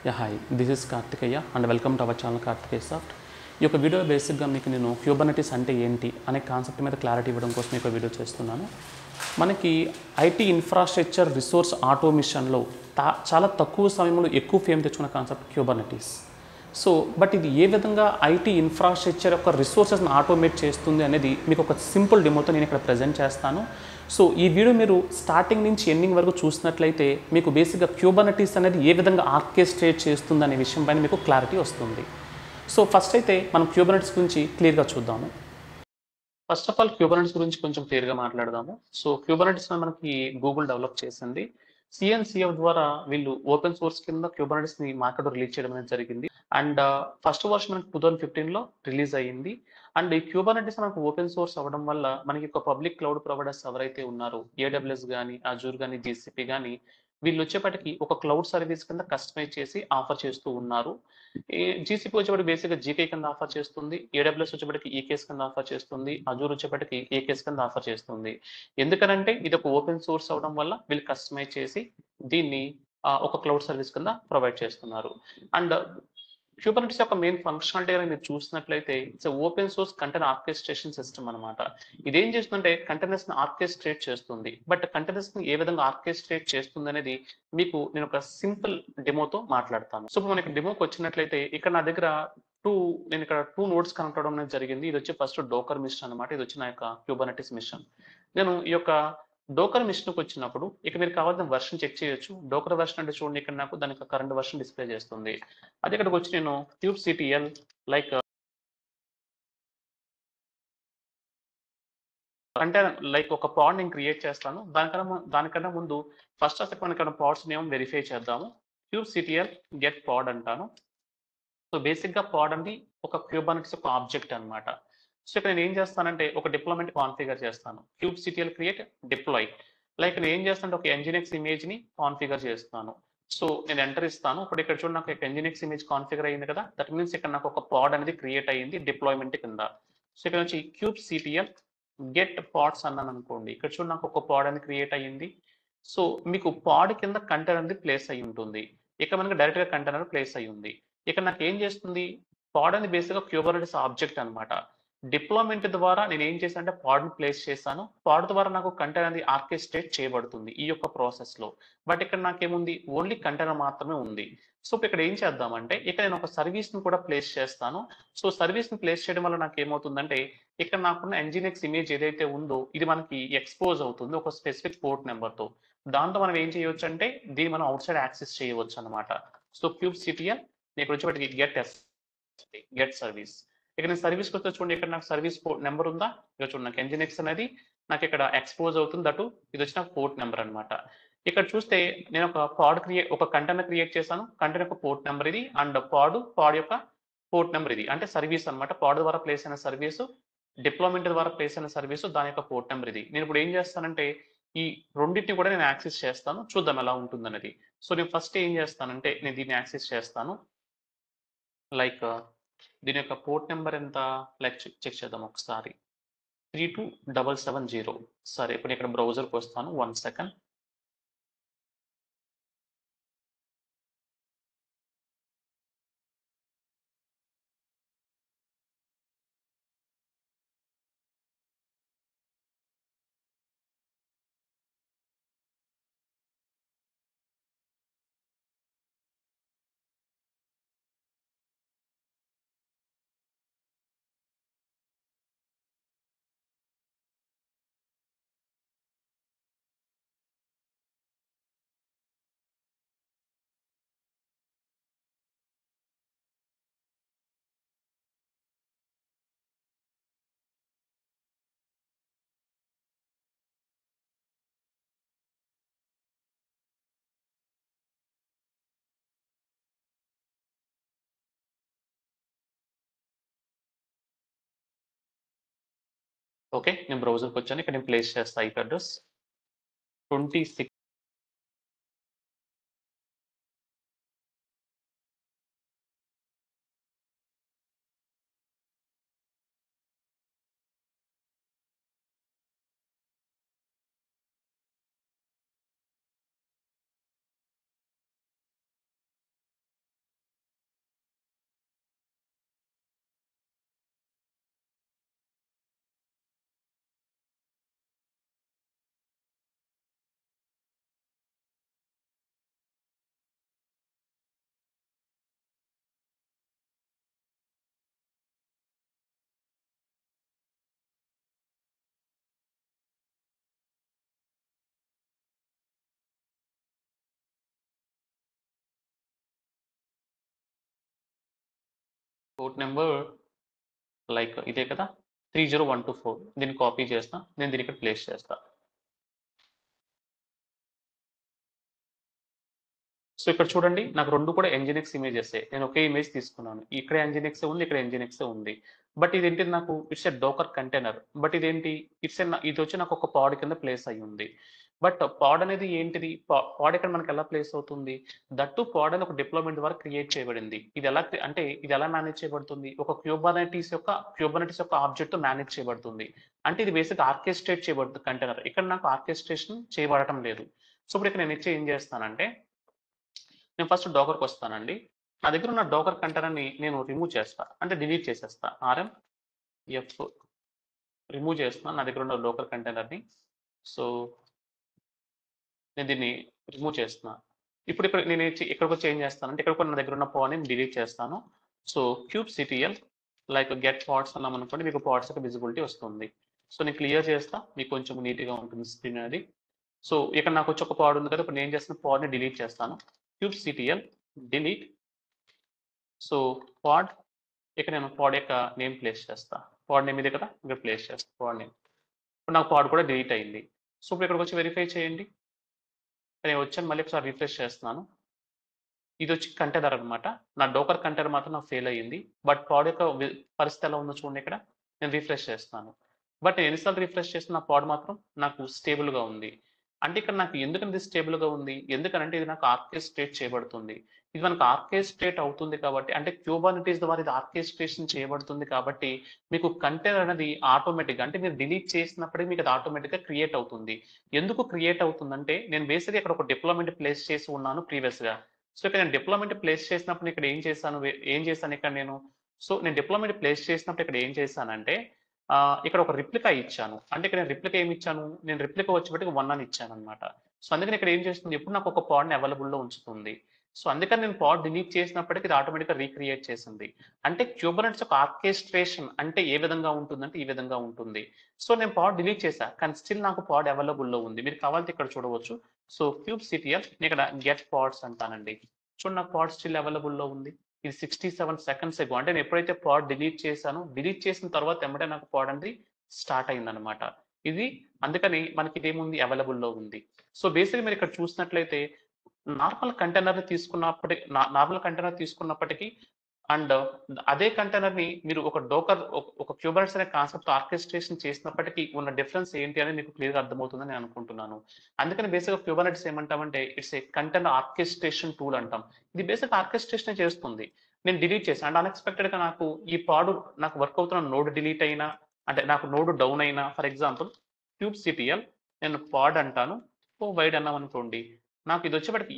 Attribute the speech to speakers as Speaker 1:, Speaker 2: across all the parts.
Speaker 1: Yeah, hi, this is Karthikeya and welcome to our channel Karthikeya Soft. ఈ యొక్క video బేసిక్గా మీకు నేను క్యూబర్నెటిస్ అంటే ఏంటి అనే కాన్సెప్ట్ మీద క్లారిటీ ఇవ్వడం కోసం ఈ వీడియో చేస్తున్నాను. మనకి ఐటీ ఇన్ఫ్రాస్ట్రక్చర్ రిసోర్స్ ఆటోమేషన్లో చాలా తక్కువ సమయంలో ఎక్కువ ఫేమ్ తెచ్చుకున్న కాన్సెప్ట్ క్యూబర్నెటిస్. సో బట్ ఇది ఏ విధంగా ఐటీ ఇన్ఫ్రాస్ట్రక్చర్ యొక్క రిసోర్సెస్ని ఆటోమేట్ చేస్తుంది అనేది మీకు ఒక సింపుల్ డెమోతో నేను ఇక్కడ ప్రజెంట్ చేస్తాను. సో ఈ వీడియో మీరు స్టార్టింగ్ నుంచి ఎండింగ్ వరకు చూసినట్లయితే మీకు బేసిక్గా క్యూబర్నెటిస్ అనేది ఏ విధంగా ఆర్కెస్ట్రేట్ చేస్తుంది అనే విషయం పైన మీకు క్లారిటీ వస్తుంది. సో ఫస్ట్ అయితే మనం క్యూబర్నెటిస్ గురించి క్లియర్గా చూద్దాము. ఫస్ట్ ఆఫ్ ఆల్ క్యూబర్నెటిస్ గురించి కొంచెం క్లియర్గా మాట్లాడదాము. సో క్యూబర్నెటిస్ మనకి గూగుల్ డెవలప్ చేసింది. సిఎన్సిఎఫ్ ద్వారా వీళ్ళు ఓపెన్ సోర్స్ కింద క్యూబర్నెటిస్ని మార్కెట్లో రిలీజ్ చేయడం అనేది జరిగింది. అండ్ ఫస్ట్ వర్షన్ మనకి 2015లో రిలీజ్ అయ్యింది. అండ్ ఈ క్యూబర్నెటిస్ మనకు ఓపెన్ సోర్స్ అవ్వడం వల్ల మనకి ఒక పబ్లిక్ క్లౌడ్ ప్రొవైడర్స్ ఎవరైతే ఉన్నారో ఏడబ్ల్యూఎస్ కానీ అజూర్ కానీ జీసీపీ కానీ వీళ్ళు వచ్చేపటికి ఒక క్లౌడ్ సర్వీస్ కింద కస్టమైజ్ చేసి ఆఫర్ చేస్తూ ఉన్నారు. జీసీపీ వచ్చేప్పటికి బేసిక్గా జీకే కింద ఆఫర్ చేస్తుంది, ఏడబ్ల్యూఎస్ వచ్చేప్పటికి ఈకేఎస్ కింద ఆఫర్ చేస్తుంది, అజూర్ వచ్చేప్పటికి ఏకేఎస్ కింద ఆఫర్ చేస్తుంది. ఎందుకనంటే ఇది ఒక ఓపెన్ సోర్స్ అవడం వల్ల వీళ్ళు కస్టమైజ్ చేసి దీన్ని ఒక క్లౌడ్ సర్వీస్ కింద ప్రొవైడ్ చేస్తున్నారు. అండ్ క్యూబర్నెటిస్ యొక్క మెయిన్ ఫంక్షనాలిటీ మీరు చూసినట్లయితే it's open source container orchestration system అనమాట. ఇదేం చేస్తుందంటే కంటైనర్స్ ని ఆర్కెస్ట్రేట్ చేస్తుంది. బట్ కంటైనర్స్ ని ఏ విధంగా ఆర్కెస్ట్రేట్ చేస్తుంది అనేది మీకు నేను ఒక సింపుల్ డెమోతో మాట్లాడతాను. సో ఇప్పుడు మనకి డెమోకి వచ్చినట్లయితే ఇక్కడ నా దగ్గర నేను ఇక్కడ టూ నోడ్స్ కనెక్ట్ అవడం అనేది జరిగింది. ఇది వచ్చి ఫస్ట్ డోకర్ మిషన్ అనమాట. ఇది వచ్చి నా యొక్క క్యూబర్నెటిస్ మిషన్. నేను ఈ యొక్క డోకర్ మిషన్కి వచ్చినప్పుడు ఇక మీరు కావాల్సిన వర్షన్ చెక్ చేయొచ్చు. డోకర్ వర్షన్ అంటే చూడండి, ఇక్కడ నాకు దానికి కరెంట్ వర్షన్ డిస్ప్లే చేస్తుంది. అదే ఇక్కడికి వచ్చి నేను kubectl లైక్ ఒక పాడ్ నేను క్రియేట్ చేస్తాను. దానికన్నా ముందు ఫస్ట్ ఆఫ్ మనం ఇక్కడ పాడ్స్ నేమ్ వెరిఫై చేద్దాము. kubectl get pod అంటాను. సో బేసిక్ గా పాడ్ అనేది ఒక క్యూబర్నెటిస్ ఒక ఆబ్జెక్ట్ అనమాట. సో ఇక్కడ నేను ఏం చేస్తానంటే ఒక డిప్లాయ్మెంట్ కాన్ఫిగర్ చేస్తాను. kubectl క్రియేట్ డిప్లాయ్ లైక్ నేను ఏం చేస్తానంటే ఒక nginx ఇమేజ్ ని కాన్ఫిగర్ చేస్తాను. సో నేను ఎంటర్ ఇస్తాను. ఇప్పుడు ఇక్కడ చూడండి నాకు nginx ఇమేజ్ కాన్ఫిగర్ అయింది కదా. దట్ మీన్స్ ఇక్కడ నాకు ఒక పాడ్ అనేది క్రియేట్ అయ్యింది డిప్లాయ్మెంట్ కింద. సో ఇక్కడ నుంచి kubectl గెట్ పాడ్స్ అన్నాను అనుకోండి, ఇక్కడ చూడండి నాకు ఒక పాడ్ అనేది క్రియేట్ అయ్యింది. సో మీకు పాడ్ కింద కంటైనర్ అనేది ప్లేస్ అయ్యి ఉంటుంది. ఇక్కడ మనకి డైరెక్ట్ గా కంటైనర్ ప్లేస్ అయ్యి ఉంది. ఇక్కడ నాకు ఏం చేస్తుంది, పాడ్ అనేది బేసిక్గా క్యూబర్నెటిస్ ఆబ్జెక్ట్ అనమాట. డిప్లాయ్మెంట్ ద్వారా నేను ఏం చేశాను అంటే పాడ్ ని ప్లేస్ చేశాను. పాడ్ ద్వారా నాకు కంటైనర్ అనేది ఆర్కెస్ట్రేట్ చేయబడుతుంది ఈ యొక్క ప్రాసెస్ లో. బట్ ఇక్కడ నాకేముంది, ఓన్లీ కంటైనర్ మాత్రమే ఉంది. సో ఇక్కడ ఏం చేద్దామంటే ఇక్కడ నేను ఒక సర్వీస్ ని కూడా ప్లేస్ చేస్తాను. సో సర్వీస్ ని ప్లేస్ చేయడం వల్ల నాకు ఏమవుతుందంటే ఇక్కడ నాకున్న nginx ఇమేజ్ ఏదైతే ఉందో ఇది మనకి ఎక్స్పోజ్ అవుతుంది ఒక స్పెసిఫిక్ పోర్ట్ నెంబర్ తో. దాంతో మనం ఏం చేయొచ్చు అంటే దీన్ని మనం అవుట్ సైడ్ యాక్సెస్ చేయవచ్చు అనమాట. సో kubectl ఇక్కడ వచ్చేప్పటికి గెట్ సర్వీస్. ఇక్కడ నేను సర్వీస్కి వస్తే చూడండి, ఇక్కడ నాకు సర్వీస్ పోర్ట్ నెంబర్ ఉందా, ఇక్కడ చూడండి నాకు nginx అనేది నాకు ఇక్కడ ఎక్స్పోజ్ అవుతుంది. దట్ ఇది వచ్చి నాకు పోర్ట్ నెంబర్ అనమాట. ఇక్కడ చూస్తే నేను ఒక కంటైనర్ క్రియేట్ చేశాను. కంటైనర్ యొక్క పోర్ట్ నెంబర్ ఇది అండ్ పాడ్ యొక్క పోర్ట్ నెంబర్ ఇది. అంటే సర్వీస్ అనమాట. పాడ్ ద్వారా ప్లేస్ అయిన సర్వీసు, డిప్లాయ్మెంట్ ద్వారా ప్లేస్ అయిన సర్వీసు, దాని యొక్క పోర్ట్ నెంబర్ ఇది. నేను ఇప్పుడు ఏం చేస్తానంటే ఈ రెండింటిని కూడా నేను యాక్సెస్ చేస్తాను. చూద్దాం ఎలా ఉంటుందనేది. సో నేను ఫస్ట్ ఏం చేస్తానంటే నేను దీన్ని యాక్సెస్ చేస్తాను. లైక్ దీని యొక్క పోర్ట్ నెంబర్ ఎంత, లైక్ చెక్ చేద్దాం ఒకసారి, 32770. సరే ఇప్పుడు ఇక్కడ బ్రౌజర్కి వస్తాను, 1 సెకండ్. ఓకే, నేను బ్రౌజర్కి వచ్చాను. ఇక్కడ నేను ప్లేస్ చేస్తా IP address 26 port number like ఇదే కదా 30124. దీన్ని కాపీ చేస్తా, నేను దీన్ని ఇక్కడ ప్లేస్ చేస్తా. సో ఇక్కడ చూడండి, నాకు రెండు కూడా ఎన్జినిక్స్ ఇమేజెస్. నేను ఒకే ఇమేజ్ తీసుకున్నాను. ఇక్కడ ఎన్జినిక్స్ ఉంది, ఇక్కడ ఎన్జినిక్స్ ఉంది. బట్ ఇదేంటి, నాకు it's a docker container. But ఇదేంటి, ఇది వచ్చి నాకు ఒక పాడ్ కింద ప్లేస్ అయ్యి ఉంది. బట్ పాడ్ అనేది ఏంటిది, పాడ్ ఇక్కడ మనకి ఎలా ప్లేస్ అవుతుంది, దట్టు పాడ్ అని ఒక డిప్లాయ్మెంట్ ద్వారా క్రియేట్ చేయబడింది. ఇది ఎలా అంటే ఇది ఎలా మేనేజ్ చేయబడుతుంది, ఒక క్యూబర్నెటీస్ యొక్క ఆబ్జెక్ట్ తో మేనేజ్ చేయబడుతుంది. అంటే ఇది బేసిక్ ఆర్కెస్ట్రేట్ చేయబడుతుంది కంటైనర్. ఇక్కడ నాకు ఆర్కెస్ట్రేషన్ చేయబడటం లేదు. సో ఇప్పుడు ఇక్కడ నేను ఏం చేస్తానంటే, నేను ఫస్ట్ డోకర్కి వస్తానండి. నా దగ్గర ఉన్న డోకర్ కంటైనర్ని నేను రిమూవ్ చేస్తా, అంటే డిలీట్ చేసేస్తా. RMF రిమూవ్ చేస్తున్నా నా దగ్గర ఉన్న డోకర్ కంటైనర్ని. సో నేను దీన్ని రిమూవ్ చేస్తున్నా. ఇప్పుడు ఇక్కడ నేను ఇక్కడికి వచ్చి ఏం చేస్తానంటే, ఇక్కడ నా దగ్గర ఉన్న పాడ్ని డిలీట్ చేస్తాను. So kubectl like get pods అన్నాం అనుకోండి, మీకు పాడ్స్ యొక్క విజిబిలిటీ వస్తుంది. సో నేను క్లియర్ చేస్తా, మీకు కొంచెం నీట్గా ఉంటుంది స్క్రీన్ అనేది. సో ఇక్కడ నాకు వచ్చి ఒక పాడ్ ఉంది కదా, ఇప్పుడు నేను చేసిన పాడ్ని డిలీట్ చేస్తాను. kubectl delete. సో పాడ్, ఇక్కడ నేను పాడ్ యొక్క నేమ్ ప్లేస్ చేస్తా. పాడ్ నేమ్ ఇది కదా, ఇక్కడ ప్లేస్ చేస్తా పాడ్ నేమ్. ఇప్పుడు నాకు పాడ్ కూడా డిలీట్ అయింది. సో ఇప్పుడు ఇక్కడికి వచ్చి వెరిఫై చేయండి. నేను వచ్చాను, మళ్ళీ ఒకసారి రిఫ్రెష్ చేస్తున్నాను. ఇది వచ్చి కంటైనర్ అనమాట. నా డోకర్ కంటైనర్ మాత్రం నాకు ఫెయిల్ అయ్యింది. బట్ పాడ్ యొక్క పరిస్థితి ఎలా ఉందో చూడండి. ఇక్కడ నేను రిఫ్రెష్ చేస్తున్నాను. బట్ నేను ఎన్నిసార్లు రిఫ్రెష్ చేసిన నా పాడ్ మాత్రం నాకు స్టేబుల్గా ఉంది. అంటే ఇక్కడ నాకు ఎందుకని ఇది స్టేబుల్గా ఉంది, ఎందుకంటే ఇది నాకు ఆర్కెస్ట్రేట్ చేయబడుతుంది. ఇది మనకు ఆర్కెస్ట్రేట్ అవుతుంది కాబట్టి, అంటే క్యూబర్నెటీస్ ద్వారా ఇది ఆర్కెస్ట్రేషన్ చేయబడుతుంది కాబట్టి మీకు కంటైనర్ అనేది ఆటోమేటిక్గా, అంటే మీరు డిలీట్ చేసినప్పుడే మీకు అది ఆటోమేటిక్గా క్రియేట్ అవుతుంది. ఎందుకు క్రియేట్ అవుతుందంటే, నేను బేసిక్గా ఇక్కడ ఒక డిప్లాయ్మెంట్ ప్లేస్ చేసి ఉన్నాను ప్రీవియస్గా. సో ఇక్కడ నేను డిప్లాయ్మెంట్ ప్లేస్ చేసినప్పుడు ఇక్కడ ఏం చేశాను ఇక్కడ నేను, సో నేను డిప్లాయ్మెంట్ ప్లేస్ చేసినప్పుడు ఇక్కడ ఏం చేశానంటే, ఇక్కడ ఒక రిప్లికా ఇచ్చాను. అంటే ఇక్కడ నేను రిప్లికా ఏమి ఇచ్చాను, నేను రిప్లికా వచ్చేప్పటికి 1 అని ఇచ్చాను అనమాట. సో అందుకని ఇక్కడ ఏం చేస్తుంది, ఎప్పుడు నాకు ఒక పాడ్ని అవైలబుల్లో ఉంచుతుంది. సో అందుకని నేను పాడ్ డిలీట్ చేసినప్పటికీ ఇది ఆటోమేటిక్గా రీక్రియేట్ చేసింది. అంటే క్యూబర్నెట్స్ యొక్క ఆర్కెస్ట్రేషన్ అంటే ఏ విధంగా ఉంటుందంటే ఈ విధంగా ఉంటుంది. సో నేను పాడ్ డిలీట్ చేశా, కానీ స్టిల్ నాకు పాడ్ అవైలబుల్లో ఉంది. మీరు కావాలంటే ఇక్కడ చూడవచ్చు. సో kubectl నేను ఇక్కడ గెట్ పాడ్స్ అంటానండి. చూడండి, నాకు పాడ్ స్టిల్ అవైలబుల్లో ఉంది. ఇది 67 సెకండ్స్ ఎగో, అంటే నేను ఎప్పుడైతే పాడ్ డిలీట్ చేశానో, డిలీట్ చేసిన తర్వాత వెంబడే నాకు పాడ్ అనేది స్టార్ట్ అయిందనమాట. ఇది అందుకని మనకి ఇదేముంది, అవైలబుల్లో ఉంది. సో బేసిక్గా మీరు ఇక్కడ చూసినట్లయితే నార్మల్ కంటైనర్ తీసుకున్నప్పటికీ అండ్ అదే కంటైనర్ ని మీరు ఒక క్యూబర్నెట్స్ అనే కాన్సెప్ట్ ఆర్కెస్ట్రేషన్ చేసినప్పటికీ ఉన్న డిఫరెన్స్ ఏంటి అని మీకు క్లియర్ గా అర్థమవుతుందని నేను అనుకుంటున్నాను. అందుకని బేసిక్ గా క్యూబర్నెట్స్ ఏమంటామంటే it's a container orchestration tool అంటాం. ఇది బేసిక్ ఆర్కెస్ట్రేషన్ చేస్తుంది. నేను డిలీట్ చేశాను అండ్ అన్ఎక్స్పెక్టెడ్ గా నాకు ఈ పాడు నాకు వర్క్ అవుతున్న నోడ్ డిలీట్ అయినా, అంటే నాకు నోడ్ డౌన్ అయినా, ఫర్ ఎగ్జాంపుల్ kubectl నేను పాడ్ అంటాను, వైడ్ అన్నాం అనుకోండి, నాకు ఇది వచ్చేప్పటికి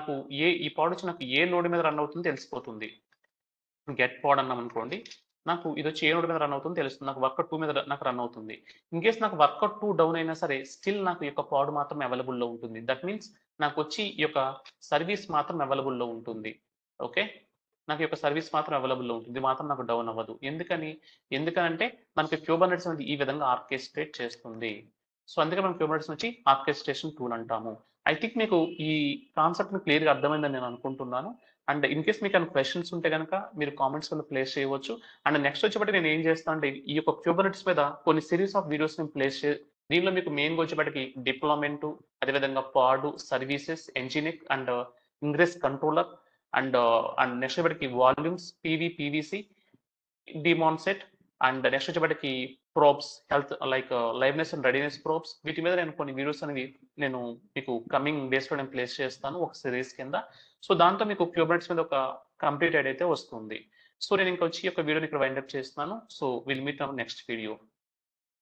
Speaker 1: ఈ పాడ్ వచ్చి నాకు ఏ నోడ్ మీద రన్ అవుతుందో తెలిసిపోతుంది. గెట్ పాడ్ అన్నాం అనుకోండి, నాకు ఇది వచ్చి ఏ నోడ్ మీద రన్ అవుతుందో తెలుస్తుంది. నాకు వర్కర్ 2 మీద నాకు రన్ అవుతుంది. ఇన్ కేస్ నాకు వర్కర్ 2 డౌన్ అయినా సరే స్టిల్ నాకు ఈ యొక్క పాడ్ మాత్రం అవైలబుల్లో ఉంటుంది. దట్ మీన్స్ నాకు వచ్చి ఈ యొక్క సర్వీస్ మాత్రం అవైలబుల్లో ఉంటుంది. ఓకే, నాకు ఈ యొక్క సర్వీస్ మాత్రం అవైలబుల్లో ఉంటుంది, ఇది మాత్రం నాకు డౌన్ అవ్వదు. ఎందుకనంటే మనకి క్యూబర్నెట్స్ అనేది ఈ విధంగా ఆర్కెస్ట్రేట్ చేస్తుంది. సో అందుకే మనం క్యూబర్నెట్స్ నుంచి ఆర్కెస్ట్రేషన్ టూల్ అంటాము. ఐ థింక్ మీకు ఈ కాన్సెప్ట్ క్లియర్గా అర్థమైందని నేను అనుకుంటున్నాను. అండ్ ఇన్ కేస్ మీకు ఏమైనా క్వశ్చన్స్ ఉంటే కనుక మీరు కామెంట్స్ కింద ప్లేస్ చేయవచ్చు. అండ్ నెక్స్ట్ వచ్చేప్పటికి నేను ఏం చేస్తాను అంటే, ఈ యొక్క క్యూబర్నెట్స్ మీద కొన్ని సిరీస్ ఆఫ్ వీడియోస్ నేను దీనిలో మీకు మెయిన్గా వచ్చేప్పటికి డిప్లాయ్మెంట్, అదేవిధంగా pod, services, nginx and ingress controller and next వచ్చేప్పటికి volumes, PVC, daemonset and next వచ్చేప్పటికి probes, health like liveness and readiness probes, వీటి మీద నేను కొన్ని వీడియోస్ అనేవి నేను మీకు కమింగ్ డేస్లో నేను ప్లేస్ చేస్తాను ఒక సిరీస్ కింద. సో దాంతో మీకు క్యూబర్నెట్స్ మీద ఒక కంప్లీట్ ఐడియా అయితే వస్తుంది. సో నేను ఇంకా వచ్చి ఒక వీడియోని ఇక్కడ వైండప్ చేస్తున్నాను. So will meet our next video.